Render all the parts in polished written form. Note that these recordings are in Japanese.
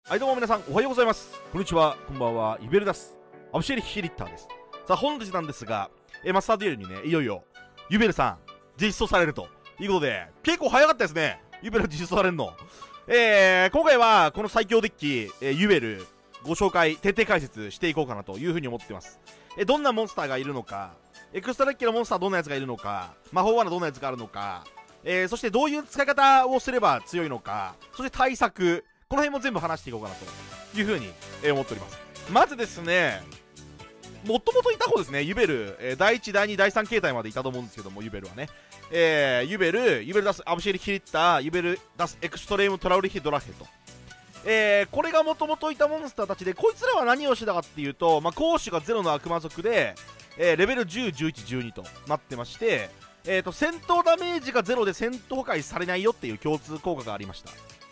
はいどうも皆さんおはようございます。こんにちは、こんばんは、ユベルダスアブシェリヒリッターです。さあ本日なんですが、マスターデュエルにね、いよいよユベルさん実装されるということで、結構早かったですね、ユベル実装されるの。今回はこの最強デッキ、ユベルご紹介徹底解説していこうかなというふうに思ってます。どんなモンスターがいるのか、エクストラデッキのモンスターどんなやつがいるのか、魔法罠どんなやつがあるのか、そしてどういう使い方をすれば強いのか、そして対策、この辺も全部話していこうかなというふうに思っております。まずですね、もともといた方ですね、ユベル、第1、第2、第3形態までいたと思うんですけども、ユベルはね、ユベルダスアブシェリヒリッター、ユベルダスエクストレームトラウリヒドラヘと、これがもともといたモンスターたちで、こいつらは何をしてたかっていうと、攻守がゼロの悪魔族で、レベル10、11、12となってまして、戦闘ダメージがゼロで戦闘破壊されないよっていう共通効果がありました。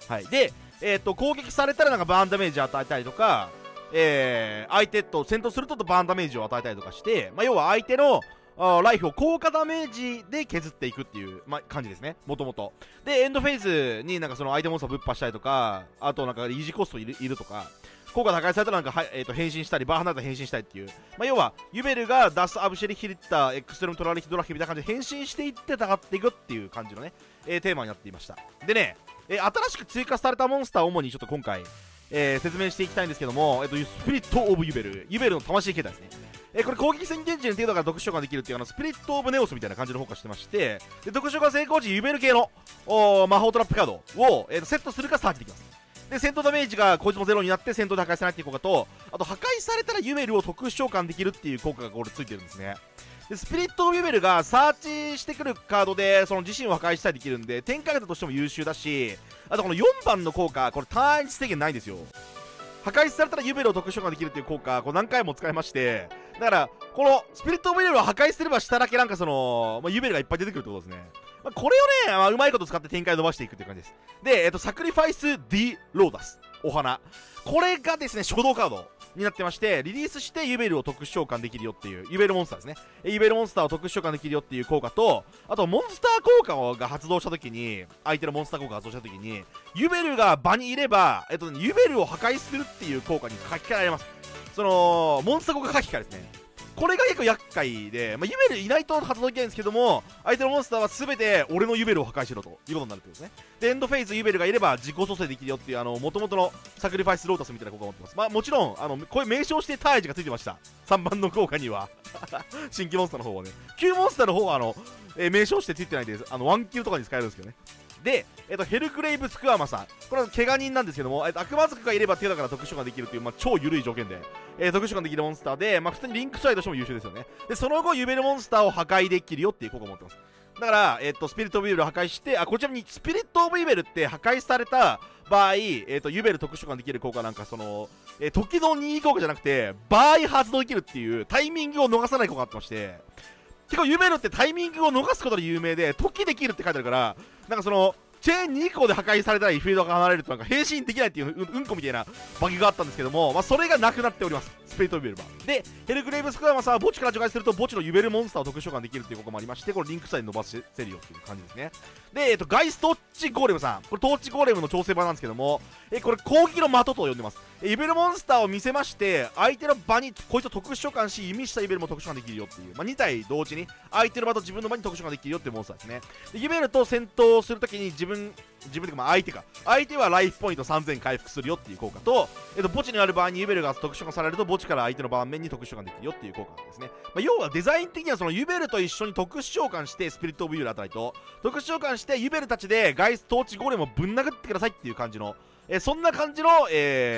はい、で、攻撃されたらなんかバーンダメージ与えたりとか、相手と戦闘するとバーンダメージを与えたりとかして、要は相手のライフを効果ダメージで削っていくっていう、感じですね、もともと。で、エンドフェーズになんかその相手モンスターぶっ破したりとか、あとなんか維持コストいるとか、効果破壊されたらなんか、変身したり、バー離れたら変身したりっていう、要はユベルがダスアブシェリヒリッターエクストレムトラリヒドラヒみたいな感じで変身していって戦っていくっていう感じのね、テーマになっていました。でね、新しく追加されたモンスターを主にちょっと今回、説明していきたいんですけども、スピリット・オブ・ユベル、ユベルの魂形態ですね。これ攻撃宣言時に程度から特殊召喚できるっていうスピリット・オブ・ネオスみたいな感じの効果してまして、で特殊召喚成功時ユベル系の魔法トラップカードを、セットするかサーチできます。で戦闘ダメージがこいつもゼロになって戦闘で破壊されないっていう効果と、あと破壊されたらユベルを特殊召喚できるっていう効果がこれついてるんですね。でスピリット・オブ・ユベルがサーチしてくるカードでその自身を破壊したりできるんで、展開型としても優秀だし、あとこの4番の効果、これ単一制限ないんですよ。破壊されたらユベルを特殊召喚できるっていう効果、これ何回も使いまして、だからこのスピリット・オブ・ユベルを破壊すればしただけなんかその、ユベルがいっぱい出てくるってことですね。これをね、うまいこと使って展開を伸ばしていくっていう感じです。で、サクリファイス・ディ・ローダス、お花、これがですね初動カードになってまして、リリースしてユベルを特殊召喚できるよっていう、ユベルモンスターですね、ユベルモンスターを特殊召喚できるよっていう効果と、あとモンスター効果が発動した時に、相手のモンスター効果が発動した時にユベルが場にいれば、ユベルを破壊するっていう効果に書き換えられます。そのモンスター効果書き換えですね。これが結構厄介で、ユベルいないと発動できないんですけども、相手のモンスターは全て俺のユベルを破壊しろということになるってことですね。でエンドフェイズユベルがいれば自己蘇生できるよっていう元々のサクリファイスロータスみたいな効果を持ってます。もちろんこれ名称してタージがついてました、3番の効果には新規モンスターの方はね、旧モンスターの方は名称してついてないんでワンキルとかに使えるんですけどね。で、ヘルクレイブ・スクワーマさん、これは怪我人なんですけども、悪魔族がいれば手だから特殊召喚できるという、超緩い条件で、特殊召喚できるモンスターで、普通にリンクスライドとしても優秀ですよね。でその後ユベルモンスターを破壊できるよっていう効果を持ってます。だから、スピリット・オブ・ユベルを破壊して、こちらにスピリット・オブ・ユベルって破壊された場合、ユベル特殊召喚できる効果なんか時の任意効果じゃなくて場合発動できるっていうタイミングを逃さない効果があってまして、結構ユベルってタイミングを逃すことで有名で、時できるって書いてあるから、なんかチェーン2個で破壊されたらフィールドが離れるとなんか変身できないっていううんこみたいなバグがあったんですけども、それがなくなっております、スピリット・オブ・ユベルは。でヘルクレイブ・スクワーマさんは墓地から除外すると墓地のユベルモンスターを特殊召喚できるっていう効果もありまして、これリンクサイドに伸ばせるよっていう感じですね。で、ガイストーチゴーレムさん、これトーチゴーレムの調整版なんですけども、これ攻撃の的と呼んでます。ユベルモンスターを見せまして、相手の場にこいつを特殊召喚し、弓下ユベルも特殊召喚できるよっていう、2体同時に相手の場と自分の場に特殊召喚できるよっていうモンスターですね。でユベルと戦闘するときに自分というか相手はライフポイント3000回復するよっていう効果と、墓地にある場合にユベルが特殊召喚されると墓地から相手の盤面に特殊召喚できるよっていう効果ですね。要はデザイン的にはそのユベルと一緒に特殊召喚してスピリット・オブ・ユベルあたりと特殊召喚してユベルたちでガイストーチゴーレムをぶん殴ってくださいっていう感じの、そんな感じの、効果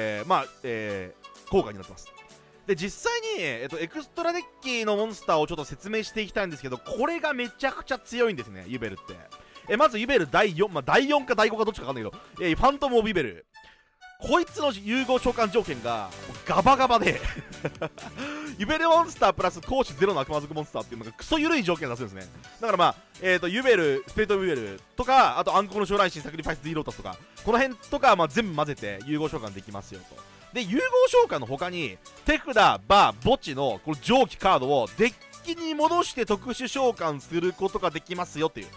になってます。で実際に、エクストラデッキのモンスターをちょっと説明していきたいんですけど、これがめちゃくちゃ強いんですね、ユベルって。まずユベル第4、第4か第5かどっちかわかんないけど、ファントム・オブ・ユベル、こいつの融合召喚条件がガバガバでユベルモンスタープラス攻守ゼロの悪魔族モンスターっていうのがクソ緩い条件出すんですね。だからユベル、スピリット・オブ・ユベルとか、あと暗黒の将来神サクリファイス・ディロータスとか、この辺とか全部混ぜて融合召喚できますよと。で融合召喚の他に手札、墓地のこの上記カードをデッキに戻して特殊召喚することができますよっていう。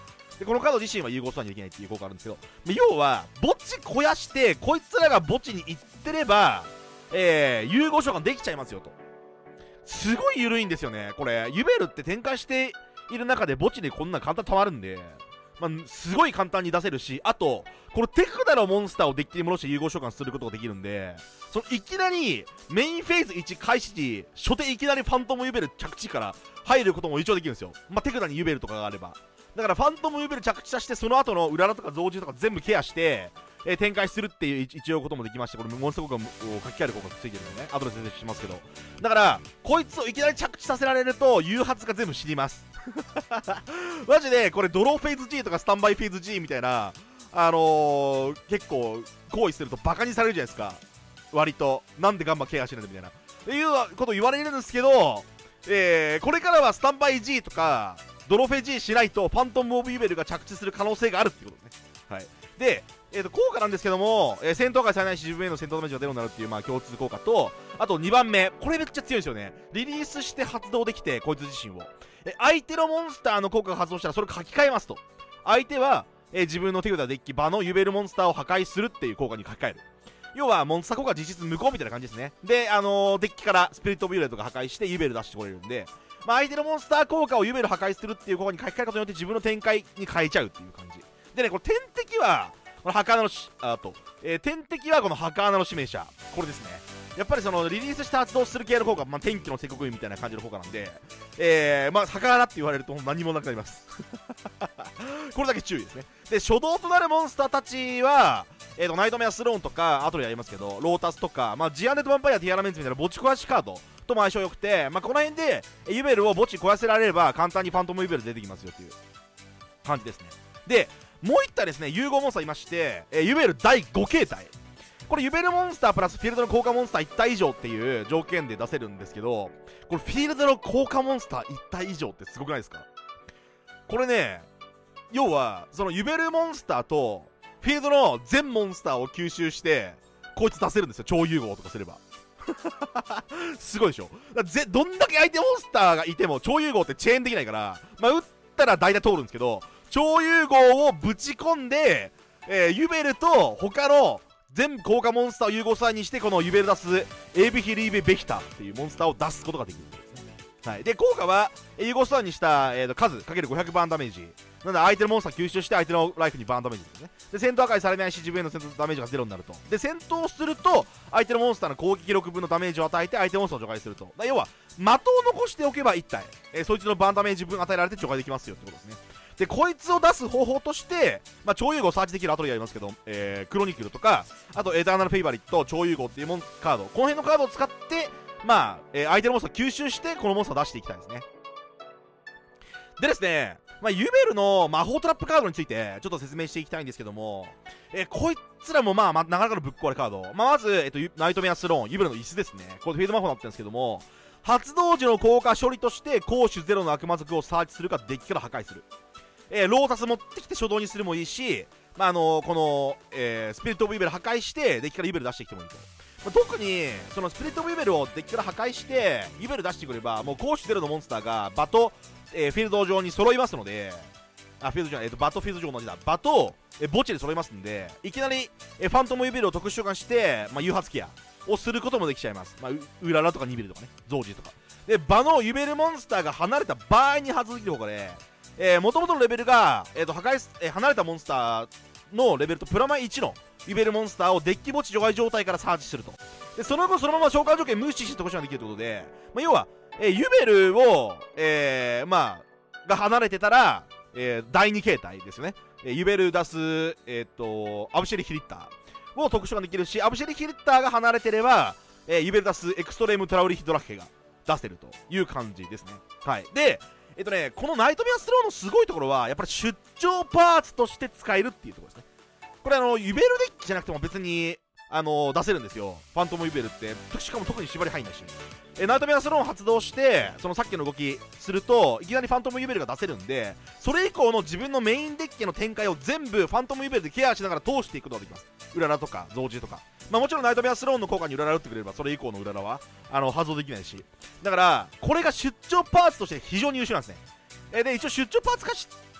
でこのカード自身は融合スワンにできないっていう効果あるんですけど、要は墓地肥やしてこいつらが墓地に行ってれば、融合召喚できちゃいますよと。すごい緩いんですよねこれ。ユベルって展開している中で墓地でこんな簡単に溜まるんで、すごい簡単に出せるし、あとこの手札のモンスターをデッキに戻して融合召喚することができるんで、そのいきなりメインフェーズ1開始時初手いきなりファントムユベル着地から入ることも一応できるんですよ。手札にユベルとかがあれば。だからファントムユベル着地させて、その後の裏ラとか増獣とか全部ケアして、展開するっていう一応こともできまして、これモンスター効果を書き換える効果がついてるんでね、後で説明しますけど、だからこいつをいきなり着地させられると誘発が全部死にますマジでこれドローフェーズ G とかスタンバイフェーズ G みたいな結構行為するとバカにされるじゃないですか。割となんでガンマケアしてるんだみたいなっていうこと言われるんですけど、これからはスタンバイ G とかドロフェ G しないとファントムオブユベルが着地する可能性があるっていうことですね。はい。で、効果なんですけども、戦闘回されないし自分への戦闘ダメージがゼロになるっていう共通効果と、あと2番目、これめっちゃ強いですよね。リリースして発動できて、こいつ自身を相手のモンスターの効果が発動したらそれを書き換えますと。相手は、自分の手札デッキ場のユベルモンスターを破壊するっていう効果に書き換える。要はモンスター効果は実質無効みたいな感じですね。で、デッキからスピリットオブユベルとか破壊してユベル出してこれるんで、相手のモンスター効果をユベル破壊するっていう効果に書き換えることによって自分の展開に変えちゃうっていう感じでね。これ天敵はこの墓穴の天敵はこの墓穴の指名者、これですね。やっぱりそのリリースして発動する系の効果、天気の帝国みたいな感じの効果なんで、墓穴って言われると何もなくなりますこれだけ注意ですね。で、初動となるモンスターたちはナイトメアスローンとか後でやりますけど、ロータスとか、ジアンデッドヴァンパイアティアラメンツみたいな墓地壊しカードとも相性良くて、この辺でユベルを墓地壊せられれば簡単にファントムユベル出てきますよっていう感じですね。で、もう1体ですね、融合モンスターいまして、ユベル第5形態。これユベルモンスタープラスフィールドの効果モンスター1体以上っていう条件で出せるんですけど、これフィールドの効果モンスター1体以上ってすごくないですか？これね、要はそのユベルモンスターとフィールドの全モンスターを吸収してこいつ出せるんですよ、超融合とかすればすごいでしょ。どんだけ相手モンスターがいても超融合ってチェーンできないから、打ったら大体通るんですけど、超融合をぶち込んで、ユベルと他の全効果モンスターを融合サインにして、このユベルダスエビヒリーベベキタっていうモンスターを出すことができるんですね。はい。で、効果は融合サインにした、数かける500バーンダメージなので、相手のモンスター吸収して相手のライフにバーンダメージですね。で、戦闘破壊されないし自分への戦闘ダメージがゼロになると。で、戦闘すると相手のモンスターの攻撃力分のダメージを与えて相手モンスターを除外すると。要は的を残しておけば1体、そいつのバーンダメージ分与えられて除外できますよってことですね。で、こいつを出す方法として、超融合サーチできる後でやりますけど、クロニクルとか、あとエターナルフェイバリット、超融合っていうカード、この辺のカードを使って、相手のモンスターを吸収して、このモンスターを出していきたいですね。でですね、ユベルの魔法トラップカードについて、ちょっと説明していきたいんですけども、こいつらもなかなかのぶっ壊れカード。まず、ナイトメアスローン、ユベルの椅子ですね。これフィールド魔法になってるんですけども、発動時の効果処理として、攻守ゼロの悪魔族をサーチするか、デッキから破壊する。ロータス持ってきて初動にするもいいし、この、スピリットオブユベル破壊してデッキからユベル出してきてもいいと。特にそのスピリットオブユベルをデッキから破壊してユベル出してくれば、もう攻守ゼロのモンスターが場と、フィールド上に揃いますので、フィールドじゃない、場とフィールド上同じだ、場と墓地で揃いますんで、いきなりファントムユベルを特殊召喚して、誘発ケアをすることもできちゃいます。ウララとかニベルとかね、ゾウジとかで、場のユベルモンスターが離れた場合に発動できるほかで、元々のレベルが、離れたモンスターのレベルとプラマイ1のユベルモンスターをデッキ墓地除外状態からサーチすると。で、その後そのまま召喚条件無視して特殊召喚できるということで、要は、ユベルを、が離れてたら、第2形態ですよね。ユベル出す、アブシェリ・ヒリッターを特殊召喚できるし、アブシェリ・ヒリッターが離れてれば、ユベル出すエクストレーム・トラウリヒ・ドラッケが出せるという感じですね。はい。で、このナイトメアスローのすごいところは、やっぱり出張パーツとして使えるっていうところですね。これユベルデッキじゃなくても別に、出せるんですよ。ファントムユベルって。しかも特に縛り入んないし。ナイトメアスローン発動して、そのさっきの動きすると、いきなりファントムユベルが出せるんで、それ以降の自分のメインデッキの展開を全部ファントムユベルでケアしながら通していくことができます。ウララとか、増獣とか。もちろんナイトメアスローンの効果にウララ打ってくれれば、それ以降のウララは、発動できないし。だから、これが出張パーツとして非常に優秀なんですね。で、一応出張パーツ化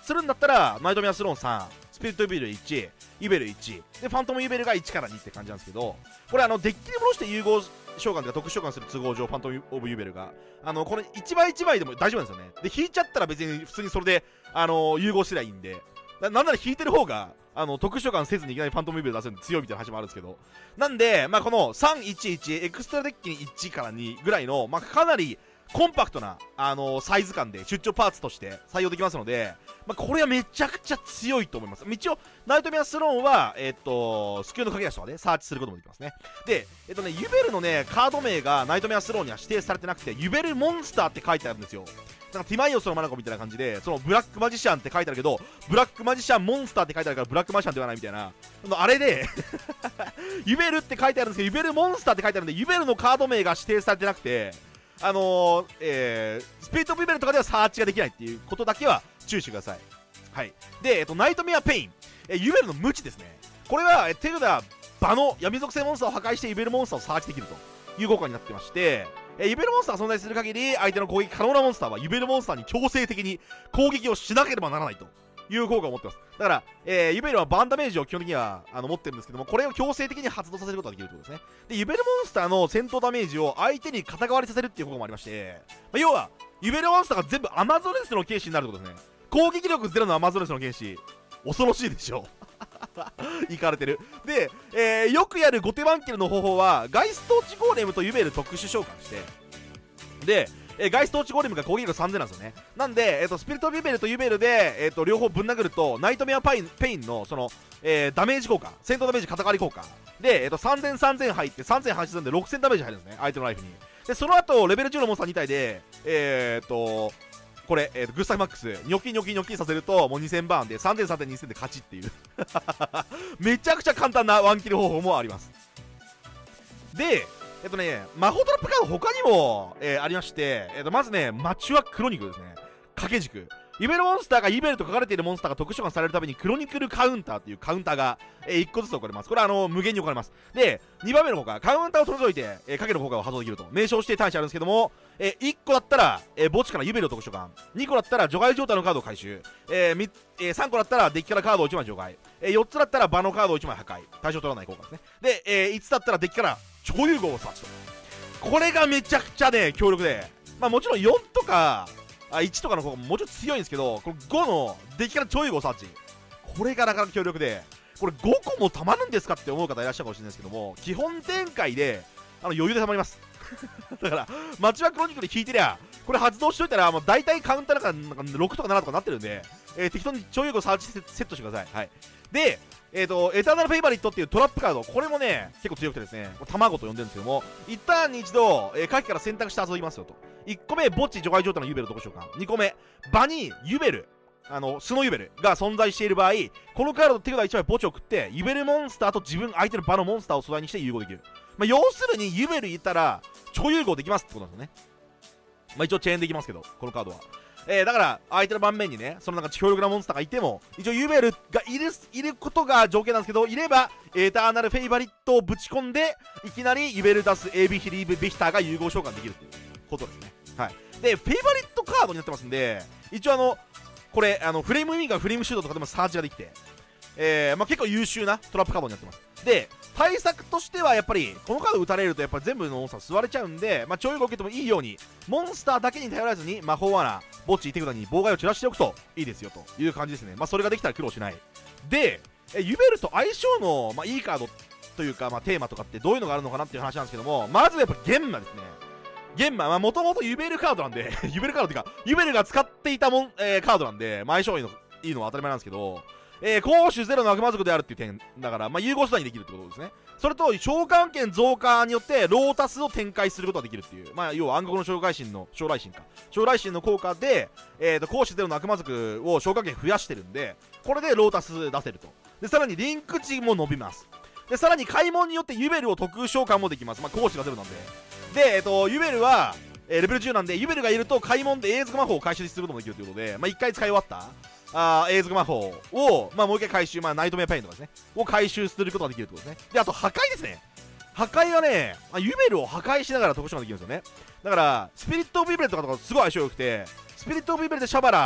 するんだったらナイトメアスローン3、スピリットユベル1、ユベル1で、ファントムユベルが1から2って感じなんですけど、これデッキで戻して融合召喚とか特殊召喚する都合上、ファントムオブユベルがこれ1枚1枚でも大丈夫なんですよね。で引いちゃったら別に普通にそれで融合すりゃいいんで、なんなら引いてる方が特殊召喚せずにいきなりファントムユベル出せるんで強いみたいな話もあるんですけど、なんでこの311エクストラデッキに1から2ぐらいのかなりコンパクトな、サイズ感で出張パーツとして採用できますので、これはめちゃくちゃ強いと思います。一応ナイトメアスローンはスキルの駆け足とかでサーチすることもできますね。でユベルのねカード名がナイトメアスローンには指定されてなくて、ユベルモンスターって書いてあるんですよ。なんかティマイオスのマナコみたいな感じで、そのブラックマジシャンって書いてあるけど、ブラックマジシャンモンスターって書いてあるからブラックマジシャンではないみたいな、あれでユベルって書いてあるんですけど、ユベルモンスターって書いてあるんで、ユベルのカード名が指定されてなくて、スピリットオブユベルとかではサーチができないっていうことだけは注意してください。はい。で、ナイトメアペイン、ユベルの無知ですね。これは手札場の闇属性モンスターを破壊してユベルモンスターをサーチできるという効果になってまして、ユベルモンスターが存在する限り相手の攻撃可能なモンスターはユベルモンスターに強制的に攻撃をしなければならないという効果を持ってます。だから、ユベルはバンダメージを基本的には持ってるんですけども、これを強制的に発動させることができるということですね。でユベルモンスターの戦闘ダメージを相手に肩代わりさせるっていう効果もありまして、要はユベルモンスターが全部アマゾネスの剣士になるってことですね。攻撃力ゼロのアマゾネスの剣士、恐ろしいでしょいかれてる。で、よくやる後手ワンキルの方法はガイストーチゴーレムとユベル特殊召喚して、でガイストーチゴーレムが攻撃力3000なんですよね。なんで、スピリットユベルとユベルで、両方ぶん殴るとナイトメアペインのその、ダメージ効果、戦闘ダメージ肩代わり効果で、3000、3000入って3000発するんで6000ダメージ入るんですね、相手のライフに。でその後レベル10のモンスター2体でこれ、グッサイマックスニョキニョキニョキさせるともう2000バーンで3000、3000、2000で勝ちっていうめちゃくちゃ簡単なワンキル方法もあります。で魔法トラップカード他にも、ありまして、まずねマチュアクロニクルですね。掛け軸、ユベルモンスターがユベルと書かれているモンスターが特殊召喚されるたびにクロニクルカウンターっていうカウンターが、1個ずつ置かれます。これは無限に置かれます。で2番目の効果、カウンターを取り除いて、かける効果を発動できると名称して対してあるんですけども、1個だったら、墓地からユベルを特殊召喚、2個だったら除外状態のカードを回収、3個だったらデッキからカードを1枚除外、4つだったら場のカードを1枚破壊、対象取らない効果ですね。で、5つだったらデッキから超融合をサーチと。これがめちゃくちゃね強力で、もちろん4とか1とかの方がもうちょっと強いんですけど、これ5のデッキから超融合サーチ、これがなかなか強力で、これ5個もたまるんですかって思う方いらっしゃるかもしれないですけども、基本展開で余裕でたまりますだからマチュアクロニクル引いてりゃこれ発動しといたらもう大体カウンターなんか6とか7とかなってるんで、適当に超融合サーチセットしてください。はい。でエターナルフェイバリットっていうトラップカード、これもね結構強くてですね、卵と呼んでるんですけども、一旦に一度下記から選択して遊びますよと。1個目墓地除外状態のユベル特殊召喚、2個目場にユベルスノユベルが存在している場合、このカードの手札1枚墓地を送ってユベルモンスターと自分相手の場のモンスターを素材にして融合できる。要するにユベルいたら超融合できますってことなんですよね。一応チェーンできますけどこのカードは、だから相手の盤面にねそのなんか強力なモンスターがいても一応ユベルがいることが条件なんですけど、いればエターナルフェイバリットをぶち込んでいきなりユベルダス AB ヒリーブビヒターが融合召喚できるということですね。はい。でフェイバリットカードになってますんで、一応これフレームウィンガーフレームシュートとかでもサーチができて、結構優秀なトラップカードになってます。で対策としてはやっぱりこのカード打たれるとやっぱり全部のモンスター吸われちゃうんで、超融合受けてもいいようにモンスターだけに頼らずに魔法罠墓地手札に妨害を散らしておくといいですよという感じですね。それができたら苦労しない。でユベルと相性の、いいカードというか、テーマとかってどういうのがあるのかなっていう話なんですけども、まずやっぱ玄魔ですね。玄魔もともとユベルカードなんでユベルカードっていうかユベルが使っていたカードなんで、相性いいのは当たり前なんですけど、攻守ゼロの悪魔族であるっていう点だから、融合手段にできるってことですね。それと召喚権増加によってロータスを展開することができるっていう、要は暗黒の将来神の効果で、攻守ゼロの悪魔族を召喚権増やしてるんで、これでロータス出せると。でさらにリンク値も伸びます。でさらに開門によってユベルを特召喚もできます。攻守がゼロなんで。でユベルはレベル10なんで、ユベルがいると開門で永続魔法を回収することもできるということで、1回使い終わった永続魔法を、もう一回回収、ナイトメアペインとかですねを回収することができるってことですね。であと破壊ですね。破壊はね、ユベルを破壊しながら特殊ができるんですよね。だからスピリットオブユベルとかすごい相性良くて、スピリットオブユベルでシャバラ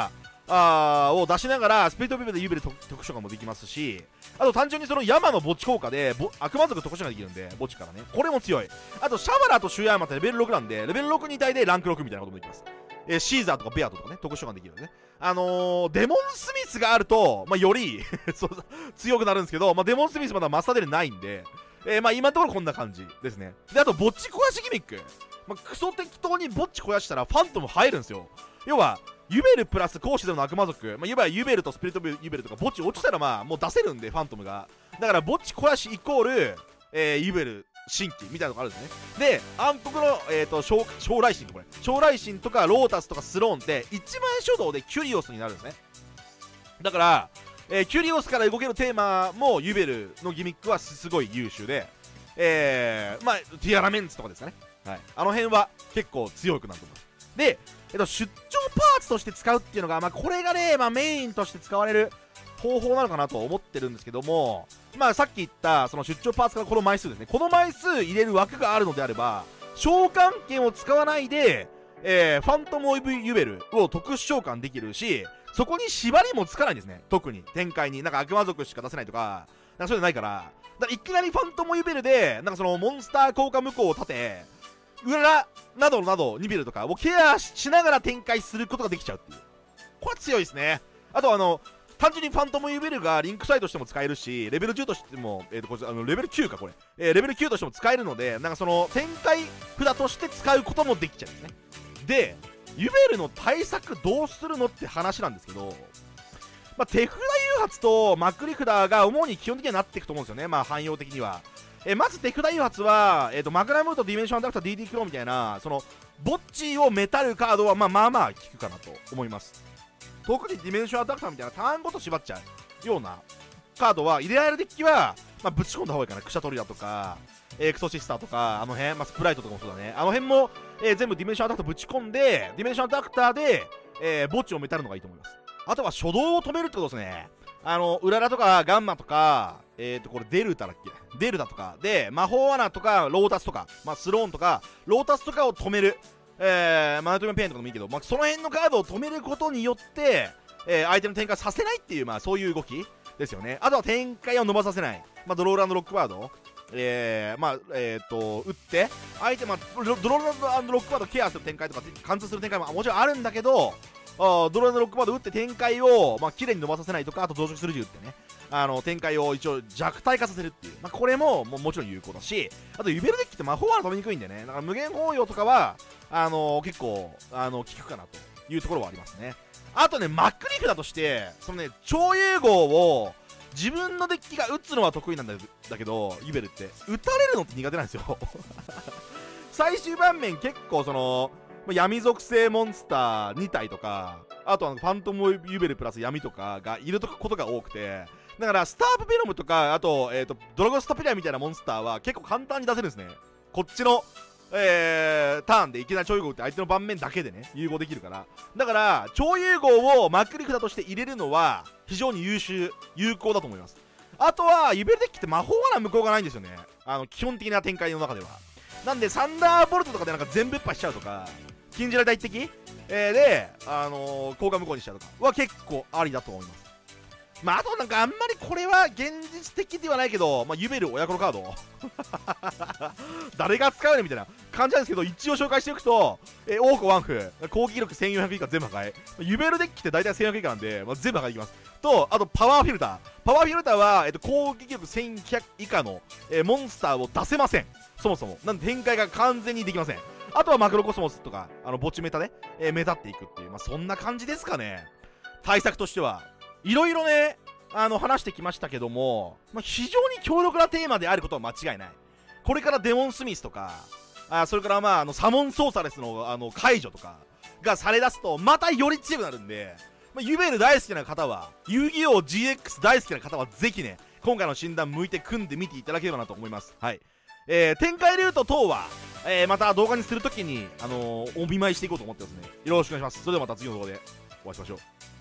を出しながらスピリットビベルでユベル特殊召喚もできますし、あと単純にその山の墓地効果で悪魔族特殊召喚できるんで、墓地からね、これも強い。あとシャバラとシュヤーマってレベル6なんで、レベル6に対でランク6みたいなこともできます。シーザーとかベアトとかね、特殊召喚できるよね。デモンスミスがあると、まあ、より強くなるんですけど、まあ、デモンスミスまだマスターデルないんで、まあ、今のところこんな感じですね。で、あと、墓地肥やしギミック。まあ、クソ適当に墓地肥やしたらファントム入るんですよ。要は、ユベルプラス講師での悪魔族、まあ、いわゆるユベルとスピリットユベルとか墓地落ちたらまあもう出せるんで、ファントムが。だから墓地肥やしイコール、ユベル新規みたいなのがあるんですね。で、暗黒の、将来神、これ将来神とかロータスとかスローンって一枚書道でキュリオスになるんですね。だから、キュリオスから動けるテーマもユベルのギミックはすごい優秀で、まあティアラメンツとかですかね、はい、あの辺は結構強くなると思います。で、出張パーツとして使うっていうのが、まあ、これがね、まあ、メインとして使われる方法なのかなと思ってるんですけども、まあ、さっき言ったその出張パーツからこの枚数ですね、この枚数入れる枠があるのであれば、召喚権を使わないで、ファントム・オブ・ユベルを特殊召喚できるし、そこに縛りもつかないんですね。特に展開になんか悪魔族しか出せないとか、なんかそういうのないから、いきなりファントム・ユベルでなんかそのモンスター効果無効を立て、裏などなどニベルとかをケアしながら展開することができちゃうっていう、これは強いですね。あと単純にファントムユベルがリンクサイとしても使えるし、レベル10としても、これレベル9か、これ、レベル9としても使えるので、なんかその展開札として使うこともできちゃうんですね。で、ユベルの対策どうするのって話なんですけど、まあ、手札誘発とまくり札が主に基本的にはなっていくと思うんですよね、まあ汎用的には。まず手札誘発は、マグナムーとディメンションアタクター DD クローみたいな、そのボッチをメタるカードはまあまあ効くかなと思います。特にディメンションアタクターみたいなターンごと縛っちゃうようなカードは、入れられるデッキは、まあ、ぶち込んだ方がいいかな。クシャトリアとか、クソシスターとか、あの辺、まあ、スプライトとかもそうだね。あの辺も、全部ディメンションアタクターぶち込んで、ディメンションアタクターで、墓地をメタるのがいいと思います。あとは初動を止めるってことですね。ウララとかガンマとか、これデルタだっけ、デルタとかで、魔法穴とかロータスとか、まあ、スローンとか、ロータスとかを止める。マナトメペインとかもいいけど、まあ、その辺のカードを止めることによって、相手の展開させないっていう、まあ、そういう動きですよね。あとは展開を伸ばさせない。まあ、ドローランドロックワード、まあ、打って、相手、まあ、ドローランドロックワードケアする展開とか、貫通する展開ももちろんあるんだけど、ドローランドロックワード打って展開を、まあ、綺麗に伸ばさせないとか、あと増殖する銃打ってね、展開を一応弱体化させるっていう、まあ、これももちろん有効だし、あとユベルデッキって魔法は止めにくいんでね、だから無限包容とかは結構効くかなというところはありますね。あとね、マックリフだとしてそのね、超融合を自分のデッキが打つのは得意なんだけど、ユベルって打たれるのって苦手なんですよ最終盤面結構その闇属性モンスター2体とか、あとファントムユベルプラス闇とかがいることが多くて、だからスタープベノムとか、あと、ドラゴンスタピラみたいなモンスターは結構簡単に出せるんですね。こっちの、ターンでいきなり超融合って相手の盤面だけでね、融合できるから。だから超融合をマックリフだとして入れるのは非常に有効だと思います。あとはユベルデッキって魔法穴無効がないんですよね、基本的な展開の中では。なんでサンダーボルトとかでなんか全部っ破しちゃうとか、禁じられた一滴、で、効果無効にしちゃうとかは結構ありだと思います。まあ、あとなんかあんまりこれは現実的ではないけど、まあ、ユベル親子のカード誰が使うねみたいな感じなんですけど、一応紹介しておくと、オーコワンフ攻撃力1400以下全部破壊、ユベルデッキって大体1400以下なんで、まあ、全部破壊できますと、あとパワーフィルターは、攻撃力1100以下の、モンスターを出せません、そもそも。なんで展開が完全にできません。あとはマクロコスモスとか墓地メタで、メタっていくっていう、まあ、そんな感じですかね。対策としてはいろいろね、話してきましたけども、まあ、非常に強力なテーマであることは間違いない。これからデモンスミスとか、それからまあサモンソーサレスの解除とかがされだすと、またより強くなるんで、まあ、ユベル大好きな方は、遊戯王 GX 大好きな方は、ぜひね、今回の診断向いて組んでみていただければなと思います。はい。展開ルート等は、また動画にするときに、お見舞いしていこうと思ってますね。よろしくお願いします。それではまた次の動画でお会いしましょう。